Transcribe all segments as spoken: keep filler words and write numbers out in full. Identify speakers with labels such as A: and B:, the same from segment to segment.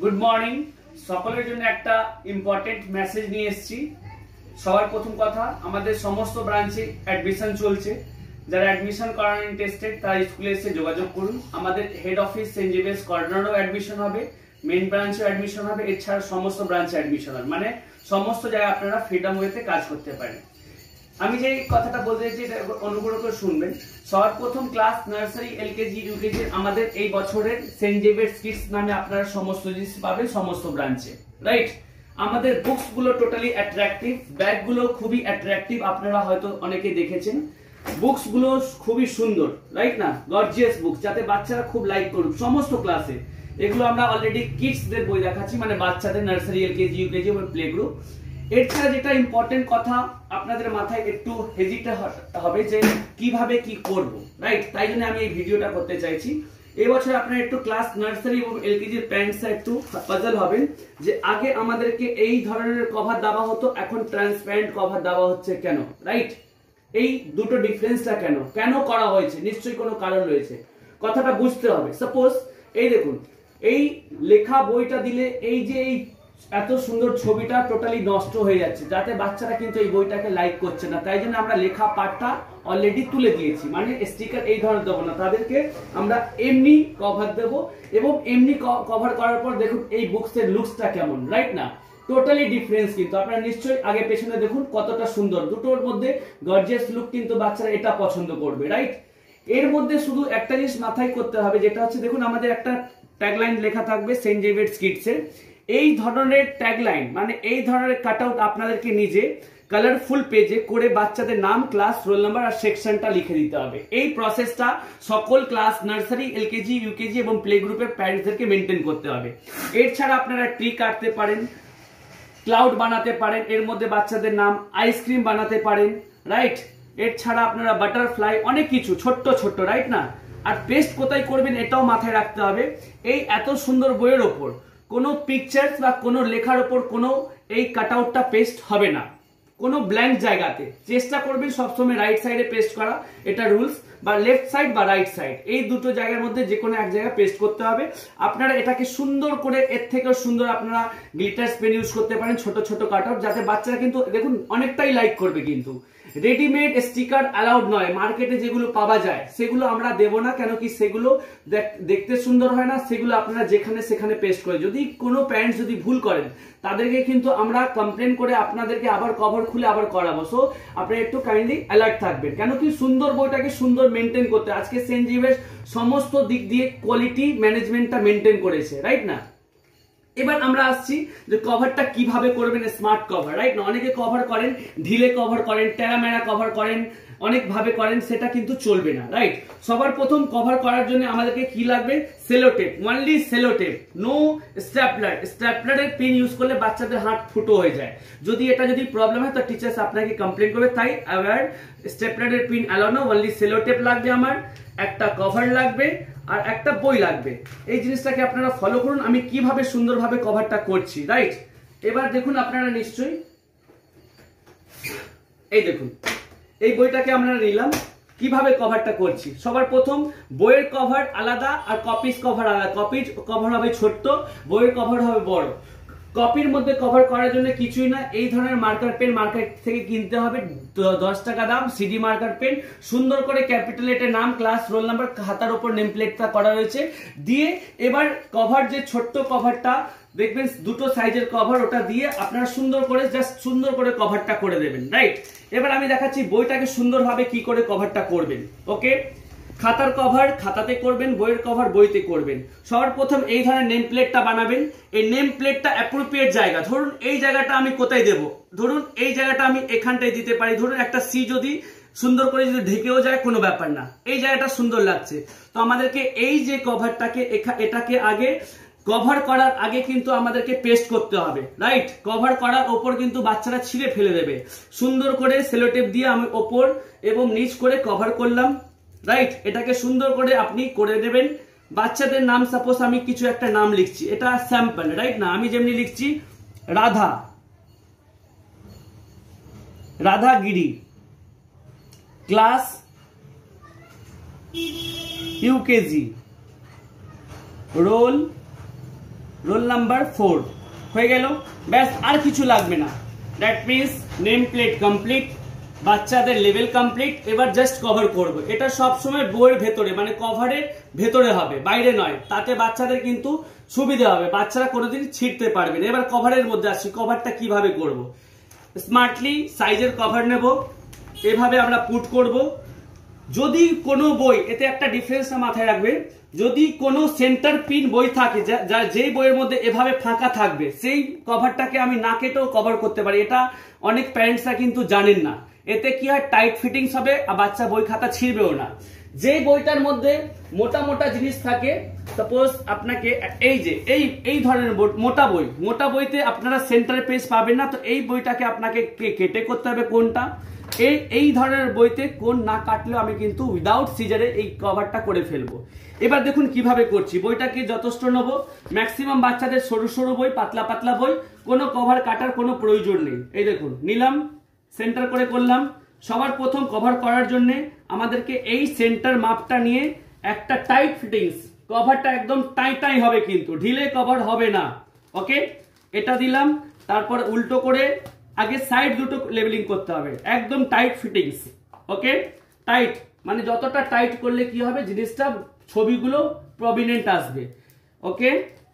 A: Good morning. সকলের জন্য একটা ইম্পর্টেন্ট মেসেজ নিয়ে এসেছি। সবার প্রথম কথা, আমাদের সমস্ত ব্রাঞ্চে অ্যাডমিশন চলছে। যারা অ্যাডমিশন করার ইন্টারেস্টেড তারা স্কুলে এসে যোগাযোগ করুন। আমাদের হেড অফিস সেন্ট জেভিয়ার্স কর্নারও অ্যাডমিশন হবে, মেইন ব্রাঞ্চেও অ্যাডমিশন হবে, এছাড়া সমস্ত ব্রাঞ্চে অ্যাডমিশন হবে, মানে সমস্ত জায়গায় আপনারা ফ্রিডম ওয়েতে কাজ করতে পারেন। আমি যে কথাটা বলতে চাইছি এটা অনুগ্রহ করে শুনবেন। সবার প্রথম ক্লাস নার্সারি, এলকেজি, ইউকেজি আমাদের এই বছরের সেন্ট জেভিয়ার্স কিডস নামে আপনারা সমস্ত জিনিস পাবেন সমস্ত ব্রাঞ্চে, রাইট? আমাদের বুকস গুলো টোটালি অ্যাট্রাকটিভ, ব্যাগ গুলো খুবই অ্যাট্রাকটিভ, আপনারা হয়তো অনেকে দেখেছেন। বুকস গুলো খুবই সুন্দর, রাইট না? গর্জিয়াস বুক, যাতে বাচ্চারা খুব লাইক করুক সমস্ত ক্লাসে। এগুলো আমরা অলরেডি কিডসদের বই দেখাচ্ছি, মানে বাচ্চাদের নার্সারি, এলকেজি, ইউকেজি এবং প্লে গ্রুপ। এছাড়া যেটা ইম্পর্টেন্ট কথা আপনাদের মাথায় একটু হেজিটেট হবে যে কিভাবে কি করব, রাইট? তাই জন্য আমি এই ভিডিওটা করতে চাইছি। এবছর আপনারা একটু ক্লাস নার্সারি এবং এলকেজির প্যারেন্টসরা একটু পাজল হবেন যে আগে আমাদেরকে এই ধরনের কভার দেওয়া হতো, এখন ট্রান্সপারেন্ট কভার দেওয়া হচ্ছে কেন, রাইট? এই দুটো ডিফারেন্সটা কেন কেন করা হয়েছে? নিশ্চয়ই কোনো কারণ রয়েছে, কথাটা বুঝতে হবে। সাপোজ এই দেখুন, এই লেখা বইটা দিলে এই যে এই এত সুন্দর ছবিটা টোটালি নষ্ট হয়ে যাচ্ছে, যাতে বাচ্চারা কিন্তু এই বইটাকে লাইক করছে না। তাই জন্য আমরা লেখা পার্টটা অলরেডি তুলে দিয়েছি, মানে স্টিকার এই ধরনের দেবো না, তাদেরকে আমরা এমনি কভার দেবো। এবং এমনি কভার করার পর দেখুন এই বুকসের লুকসটা কেমন, রাইট না? টোটালি ডিফারেন্স কিন্তু আপনারা নিশ্চয়ই আগে পেছনে দেখুন কতটা সুন্দর, দুটোর মধ্যে গর্জিয়াস লুক, কিন্তু বাচ্চারা এটা পছন্দ করবে, রাইট? এর মধ্যে শুধু একটা জিনিস মাথায় করতে হবে, যেটা হচ্ছে দেখুন আমাদের একটা ট্যাগলাইন লেখা থাকবে সেন্ট জেভিয়ার্স কিডসের। এই ধরনের ট্যাগলাইন মানে এই ধরনের কাটআউট আপনাদেরকে নিজে কালারফুল পেজে করে বাচ্চাদের নাম, ক্লাস, রোল নাম্বার আর সেকশনটা লিখে দিতে হবে। এই প্রসেসটা সকল ক্লাস নার্সারি, এলকেজি, ইউকেজি এবং প্লে গ্রুপের প্যারেন্টসদেরকে মেনটেন করতে হবে। এর ছাড়া আপনারা ট্রি কাটতে পারেন, ক্লাউড বানাতে পারেন, এর মধ্যে বাচ্চাদের নাম, আইসক্রিম বানাতে পারেন, রাইট? এর ছাড়া আপনারা বাটারফ্লাই, অনেক কিছু ছোট্ট ছোট্ট, রাইট না? আর পেস্ট কোথায় করবেন এটাও মাথায় রাখতে হবে। এই এত সুন্দর বইয়ের ওপর কোনো পিকচার্স বা কোনো লেখার ওপর কোনো এই কাটআউটটা পেস্ট হবে না, কোনো ব্ল্যাঙ্ক জায়গাতে। চেষ্টা করবেন সবসময় রাইট সাইডে পেস্ট করা, এটা রুলস, বা লেফট সাইড বা রাইট সাইড, এই দুটো জায়গার মধ্যে যে কোনো এক জায়গায় পেস্ট করতে হবে। আপনারা এটাকে সুন্দর করে, এর থেকেও সুন্দর আপনারা গ্লিটার্স পেন ইউজ করতে পারেন, ছোট ছোট কাটআউট, যাতে বাচ্চারা কিন্তু দেখুন অনেকটাই লাইক করবে। কিন্তু রেডিমেড স্টিকার অ্যালাউড নয়, মার্কেটে যেগুলো পাওয়া যায় সেগুলো আমরা দেব না, কেন কি সেগুলো দেখতে সুন্দর হয় না, সেগুলো আপনারা যেখানে সেখানে পেস্ট করে, যদি কোনো প্যারেন্টস যদি ভুল করেন তাদেরকে কিন্তু আমরা কমপ্লেন করে আপনাদেরকে আবার কভার খুলে আবার করাবো। সো আপনারা একটু কাইন্ডলি অ্যালার্ট থাকবেন, কেন কি সুন্দর বইটাকে সুন্দর মেনটেন করতে আজকে সেন্ট জেভিয়ার্স সমস্ত দিক দিয়ে কোয়ালিটি ম্যানেজমেন্টটা মেনটেন করেছে, রাইট না? এবার আমরা আসছি যে কভারটা কিভাবে করবেন, স্মার্ট কভার, রাইট না? অনেকে কভার করেন ঢিলে কভার করেন, টেরামেরা কভার করেন, অনেক ভাবে করেন, সেটা কিন্তু চলবে না, রাইট? সবার প্রথম কভার করার জন্য আমাদেরকে কি লাগবে? Sellotape, only sellotape, no stapler. স্ট্যাপলারের পিন ইউজ করলে বাচ্চাদের হাত ফুটো হয়ে যায়, যদি এটা যদি প্রবলেম হয় তো টিচার্স আপনাকে কমপ্লেন করবে। তাই অ্যাওয়ার স্ট্যাপলারের পিন অ্যালাউ না, অনলি সেলোটেপ লাগবে আমার, একটা কভার লাগবে আর একটা বই লাগবে। এই জিনিসটাকে আপনারা ফলো করুন, আমি কিভাবে সুন্দরভাবে কভারটা করছি, রাইট? এবার দেখুন আপনারা নিশ্চয়ই এই দেখুন এই বইটাকে আমরা নিলাম, কিভাবে কভারটা করছি। সবার প্রথম বইয়ের কভার আলাদা আর কপিস কভার আলাদা। কপির কভার হবে ছোট্ট, বইয়ের কভার হবে বড়। কপির মধ্যে কভার করার জন্য কিছুই না, এই ধরনের মার্কার পেন মার্কেট থেকে কিনতে হবে, দশ টাকা দাম, সিডি মার্কার পেন, সুন্দর করে ক্যাপিটাল লেটারে নাম, ক্লাস, রোল নাম্বার, খাতার উপর নেম প্লেটটা করা রয়েছে দিয়ে, এবার কভার যে ছোট্ট কভারটা দেখবেন দুটো সাইজের কভার, ওটা দিয়ে আপনারা সুন্দর করে জাস্ট সুন্দর করে কভারটা করে দেবেন, রাইট? এবার আমি দেখাচ্ছি বইটাকে সুন্দরভাবে কি করে কভারটা করবেন। ওকে, খাতার কভার খাতাতে করবেন, বইয়ের কভার বইতে করবেন। সবার প্রথম এই ধরনের নেম প্লেটটা বানাবেন। এই নেম প্লেটটা অ্যাপ্রোপ্রিয়েট জায়গা, ধরুন এই জায়গাটা আমি কোথায় দেব, ধরুন এই জায়গাটা আমি এখানটায় দিতে পারি। ধরুন একটা সি যদি সুন্দর করে যদি ঢেকেও যায় কোনো ব্যাপার না, এই জায়গাটা সুন্দর লাগছে। তো আমাদেরকে এই যে কভারটাকে এটাকে আগে কভার করার আগে কিন্তু আমাদেরকে পেস্ট করতে হবে, রাইট? কভার করার ওপর কিন্তু বাচ্চারা ছিঁড়ে ফেলে দেবে। সুন্দর করে সেলোটেপ দিয়ে আমি ওপর এবং নিচ করে কভার করলাম, রাইট? এটাকে সুন্দর করে আপনি করে দেবেন। বাচ্চাদের নাম, সাপোজ আমি কিছু একটা নাম লিখছি, এটা স্যাম্পল, রাইট না? আমি যেমনি লিখছি Radha, Radhagiri, class UKG, roll roll number four হয়ে গেল, ব্যাস আর কিছু লাগবে না। That means name plate complete, বাচ্চাদের লেভেল কমপ্লিট। এবার জাস্ট কভার করব। এটা সব সময় বইয়ের ভেতরে মানে কভারের ভেতরে হবে, বাইরে নয়, তাতে বাচ্চাদের কিন্তু সুবিধা হবে, বাচ্চারা কোনোদিন ছিঁড়তে পারবে না। এবার কভারের মধ্যে আসি, কভারটা কিভাবে করব। স্মার্টলি সাইজের কভার নেব, এভাবে আমরা পুট করব। যদি কোনো বই, এতে একটা ডিফারেন্স মাথায় রাখবে, যদি কোনো সেন্টার পিন বই থাকে যা যেই বইয়ের মধ্যে এভাবে ফাঁকা থাকবে, সেই কভারটাকে আমি না কেটেও কভার করতে পারি। এটা অনেক প্যারেন্টসরা কিন্তু জানেন না। এতে কি হয়, টাইট ফিটিংস হবে আর বাচ্চা বই খাতা ছিঁড়বেও না। যে বইটার মধ্যে মোটা মোটা জিনিস থাকে, সাপোজ আপনাকে এই যে এই এই ধরনের মোটা বই, মোটা বইতে আপনারা সেন্টার পেজ পাবেন না, তো এই বইটাকে আপনাকে কেটে করতে হবে কোনটা। এই এই ধরনের বইতে কোন না কাটলেও আমি কিন্তু উইদাউট সিজারে এই কভারটা করে ফেলবো। এবার দেখুন কিভাবে করছি। বইটাকে যথেষ্ট নেব, ম্যাক্সিমাম বাচ্চাদের সরু সরু বই, পাতলা পাতলা বই, কোনো কভার কাটার কোনো প্রয়োজন নেই। এই দেখুন নিলাম, সেন্টার করে করলাম। সবার প্রথম কভার করার জন্য আমাদেরকে এই সেন্টার মাপটা নিয়ে একটা টাইট ফিটিংস, কভারটা একদম টাই টাই হবে কিন্তু ঢিলে কভার হবে না। ওকে, এটা দিলাম। তারপর উল্টো করে আগে সাইড দুটো লেভেলিং করতে হবে, একদম টাইট ফিটিংস। ওকে, টাইট মানে যতটা টাইট করলে কি হবে, জিনিসটা ছবিগুলো প্রমিনেন্ট আসবে। ওকে,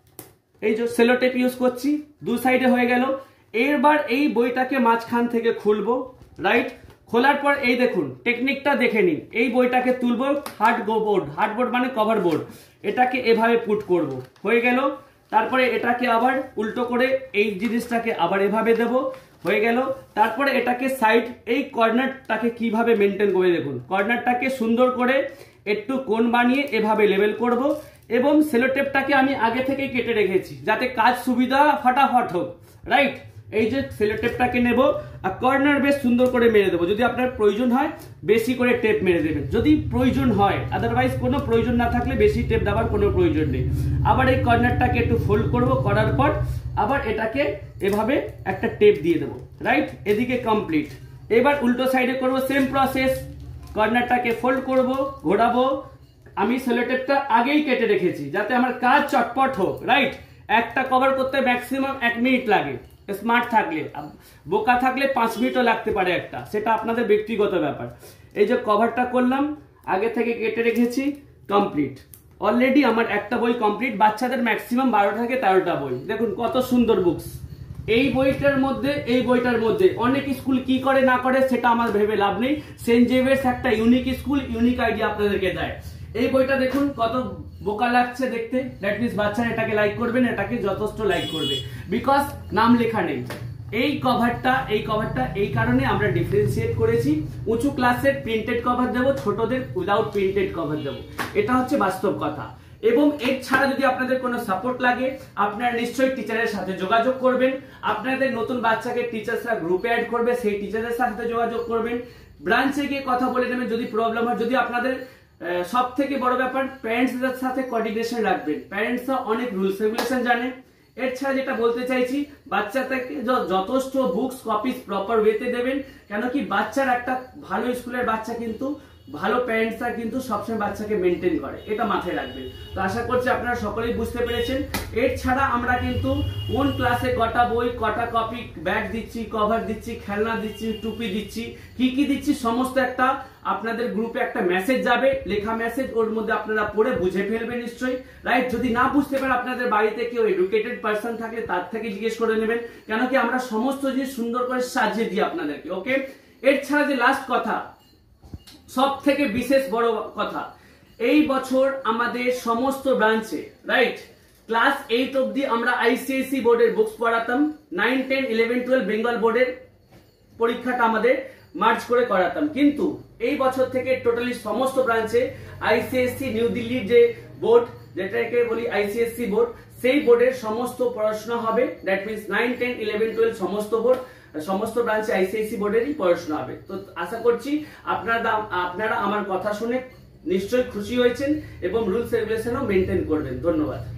A: এই যে সেলো টেপ ইউজ করছি, দু সাইডে হয়ে গেল। এবার এই বইটাকে মাঝখান থেকে খুলবো, রাইট। খোলার পর এই দেখুন টেকনিকটা দেখে নিন। এই বইটাকে তুলবো, হার্ড বোর্ড, হার্ড বোর্ড মানে কভার বোর্ড, এটাকে এভাবে পুট করব, হয়ে গেল। তারপরে এটাকে আবার উল্টো করে এই জিনিসটাকে আবার এভাবে দেব, হয়ে গেল। তারপরে এটাকে সাইড, এই কর্নারটাকে কিভাবে মেনটেন করে দেখুন, কর্নারটাকে সুন্দর করে একটু কোণ বানিয়ে এভাবে লেভেল করব। এবং সেলো টেপটাকে আমি আগে থেকে কেটে রেখেছি যাতে কাজ সুবিধা ফাটাফাট হোক, রাইট। এই যে সেলো টেপটাকে নেব আর কর্নার বেশ সুন্দর করে মেরে দেবো। যদি আপনার প্রয়োজন হয় বেশি করে টেপ মেরে দেবেন, যদি প্রয়োজন হয়, আদারওয়াইজ কোনো প্রয়োজন না থাকলে বেশি টেপ দেওয়ার কোনো প্রয়োজন নেই। আবার এই কর্নারটাকে একটু ফোল্ড করব, করার পর আবার এটাকে এভাবে একটা টেপ দিয়ে দেবো, রাইট। এদিকে কমপ্লিট। এবার উল্টো সাইডে করব সেম প্রসেস, কর্নারটাকে ফোল্ড করব, ঘোরাবো। আমি সেলো টেপটা আগেই কেটে রেখেছি যাতে আমার কাজ চটপট হোক, রাইট। একটা কভার করতে ম্যাক্সিমাম এক মিনিট লাগে, স্মার্ট থাকলে, বোকা থাকলে পাঁচ মিনিটও লাগতে পারে একটা, সেটা আপনাদের ব্যক্তিগত ব্যাপার। এই যে কভারটা করলাম, আগে থেকে কেটে রেখেছি, কমপ্লিট। অলরেডি আমার একটা বই কমপ্লিট। বাচ্চাদের ম্যাক্সিমাম বারোটা থেকে তেরোটা বই, দেখুন কত সুন্দর বুকস। এই বইটার মধ্যে এই বইটার মধ্যে অনেক স্কুল কি করে না করে সেটা আমার ভেবে লাভ নেই। সেন্ট জেভিয়ার্স একটা ইউনিক স্কুল, ইউনিক আইডিয়া আপনাদেরকে দেয়। এই বইটা দেখুন কত বোকা লাগছে দেখতে, দ্যাট মিনস বাচ্চারা এটাকে লাইক করবেন, এটাকে যথেষ্ট লাইক করবে, বিকজ নাম লেখা নেই। এই কভারটা এই কভারটা এই কারণে আমরা ডিফারেন্সিয়েট করেছি, উঁচু ক্লাসের প্রিন্টেড কভার দেবো, ছোটদের উইদাউট প্রিন্টেড কভার দেবো, এটা হচ্ছে বাস্তব কথা। এবং এর ছাড়া যদি আপনাদের কোনো সাপোর্ট লাগে, আপনারা নিশ্চয়ই টিচারের সাথে যোগাযোগ করবেন। আপনাদের নতুন বাচ্চাকে টিচার্সরা গ্রুপে অ্যাড করবে, সেই টিচারের সাথে যোগাযোগ করবেন, ব্রাঞ্চে গিয়ে কথা বলে নেবেন যদি প্রবলেম হয়। যদি আপনাদের সব থেকে বড় ব্যাপার প্যারেন্টসদের সাথে কোঅর্ডিনেশন রাখবেন, প্যারেন্টসরা অনেক রুলস রেগুলেশন জানে। এর ছাড়া যেটা বলতে চাইছি, বাচ্চাটাকে যথেষ্ট বুকস কপিস প্রপার ওয়েতে দেবেন, কেন কি বাচ্চার একটা ভালো স্কুলের বাচ্চা কিন্তু ভালো প্যারেন্টসরা কিন্তু সবসময় বাচ্চাকে মেনটেন করে, এটা মাথায় রাখবেন। তো আশা করছি আপনারা সকলেই বুঝতে পেরেছেন। এর ছাড়া আমরা কিন্তু কোন ক্লাসে কটা বই, কটা কপি, ব্যাগ দিচ্ছি, কভার দিচ্ছি, খেলনা দিচ্ছি, টুপি দিচ্ছি, কি কি দিচ্ছি, সমস্ত একটা আপনাদের গ্রুপে একটা মেসেজ যাবে, লেখা মেসেজ, ওর মধ্যে আপনারা পড়ে বুঝে ফেলবেন নিশ্চয়ই, রাইট। যদি না বুঝতে পারেন, আপনাদের বাড়িতে কেউ এডুকেটেড পার্সন থাকলে তার থেকে জিজ্ঞেস করে নেবেন, কেন কি আমরা সমস্ত জিনিস সুন্দর করে সাজিয়ে দিই আপনাদেরকে। ওকে, এর ছাড়া যে লাস্ট কথা, সব থেকে বিশেষ বড় কথা, এই বছর আমাদের সমস্ত ব্রাঞ্চে, রাইট, ক্লাস এইট অব্দি আমরা আইসিএসসি বোর্ডের বুকস পড়াতাম, nine ten eleven twelve Bengal বোর্ডের পরীক্ষাটা আমাদের মার্চ করে করাতাম। কিন্তু এই বছর থেকে টোটালি সমস্ত ব্রাঞ্চে আইসিএসসি নিউ দিল্লির যে বোর্ড, যেটাকে বলি আইসিএসসি বোর্ড, সেই বোর্ডের সমস্ত পড়াশোনা হবে। That means nine ten eleven twelve সমস্ত বোর্ড, সমস্ত ব্রাঞ্চে আইসিআইসি বোর্ডেরই পড়াশোনা হবে। তো আশা করছি আপনারা আপনারা আমার কথা শুনে নিশ্চয়ই খুশি হয়েছেন এবং রুলস রেগুলেশনও মেনটেন করবেন। ধন্যবাদ।